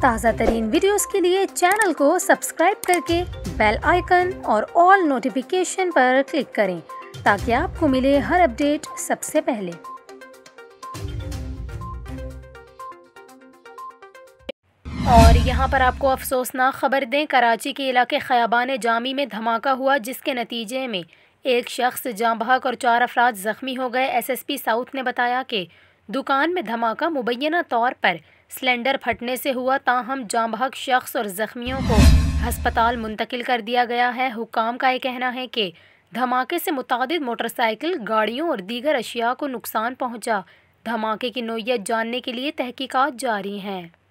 ताज़ा तरीन वीडियोस के लिए चैनल को सब्सक्राइब करके बेल आइकन और ऑल नोटिफिकेशन पर क्लिक करें ताकि आपको मिले हर अपडेट सबसे पहले। और यहाँ पर आपको अफसोसनाक खबर दें, कराची के इलाके खयाबान जामी में धमाका हुआ जिसके नतीजे में एक शख्स जाँ बहक और 4 अफराद ज़ख्मी हो गए। SSP साउथ ने बताया कि दुकान में धमाका मुबैना तौर पर सिलेंडर फटने से हुआ, ताहम जाँ बहक शख्स और ज़ख्मियों को हस्पताल मुंतकिल कर दिया गया है। हुक्काम का ये कहना है कि धमाके से मुतादिद मोटरसाइकिल, गाड़ियों और दीगर अशिया को नुकसान पहुँचा। धमाके की नोयत जानने के लिए तहकीकात जारी हैं।